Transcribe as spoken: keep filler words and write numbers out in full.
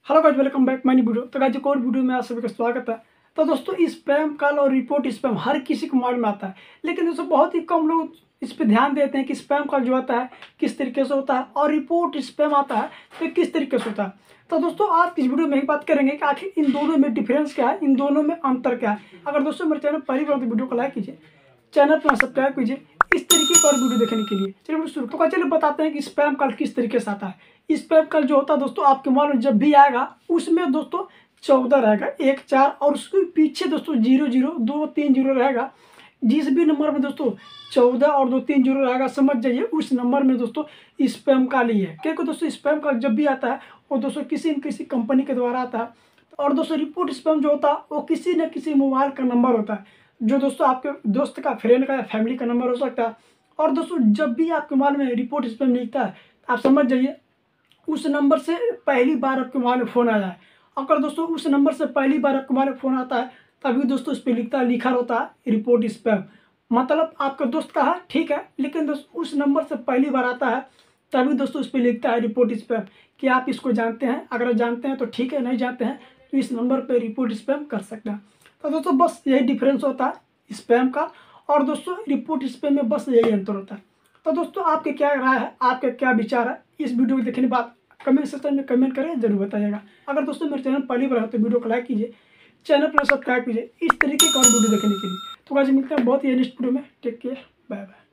Hello guys, welcome back my new video. तो guys, एक और वीडियो में आप सभी का स्वागत है। तो दोस्तों, स्पैम कॉल और रिपोर्ट स्पैम हर किसी को मालूम आता है, लेकिन दोस्तों बहुत ही कम लोग इस पे ध्यान देते हैं कि स्पैम कॉल जो आता है किस तरीके से होता है और रिपोर्ट स्पैम आता है तो किस तरीके से होता है। तो दोस्तों, आज इस वीडियो में ही बात करेंगे कि आखिर इन दोनों में डिफरेंस क्या है, इन दोनों में अंतर क्या है। अगर दोस्तों मेरे चैनल पहली बार तो वीडियो को लाइक कीजिए, चैनल पर सब्सक्राइब कीजिए इस तरीके का और वीडियो देखने के लिए। चलिए वीडियो शुरू। तो चलिए बताते हैं कि स्पैम कॉल किस तरीके से आता है। स्पैम कॉल जो होता है दोस्तों, आपके मोबाइल में जब भी आएगा उसमें दोस्तों चौदह रहेगा, एक चार और उसके पीछे दोस्तों जीरो जीरो दो तीन जीरो रहेगा। जिस भी नंबर में दोस्तों चौदह और दो तीन जीरो रहेगा, समझ जाइए उस नंबर में दोस्तों स्पैम कॉल ही है। क्योंकि दोस्तों स्पैम कॉल जब भी आता है वो दोस्तों किसी न किसी कंपनी के द्वारा आता है। और दोस्तों रिपोर्ट स्पैम जो होता है वो किसी न किसी मोबाइल का नंबर होता है, जो दोस्तों आपके दोस्त का, फ्रेंड का या फैमिली का नंबर हो सकता है। और दोस्तों जब भी आपके मोबाइल में रिपोर्ट स्पैम लिखता है आप समझ जाइए उस नंबर से पहली बार आपके मोबाइल में फ़ोन आया है। अगर दोस्तों उस नंबर से पहली बार आपके मोबाइल में फ़ोन आता है तभी दोस्तों उस पर लिखता है लिखा होता है रिपोर्ट स्पैम। मतलब आपका दोस्त का है, ठीक है, लेकिन दोस्तों उस नंबर से पहली बार आता है तभी दोस्तों उस पर लिखता है रिपोर्ट स्पैम। कि आप इसको जानते हैं, अगर जानते हैं तो ठीक है, नहीं जानते हैं तो इस नंबर पर रिपोर्ट स्पैम कर सकते हैं। तो दोस्तों बस यही डिफरेंस होता है स्पैम का और दोस्तों रिपोर्ट स्पैम में, बस यही अंतर होता है। तो दोस्तों आपके क्या राय है, आपके क्या विचार है इस वीडियो को देखने के बाद कमेंट सेक्शन में कमेंट करें, जरूर बताइएगा। अगर दोस्तों मेरे चैनल पहली बार है तो वीडियो को लाइक कीजिए, चैनल पर सब्सक्राइब कीजिए इस तरीके का और वीडियो देखने के लिए। तो आज मिलते हैं बहुत ही नेक्स्ट वीडियो में। Take care, bye bye.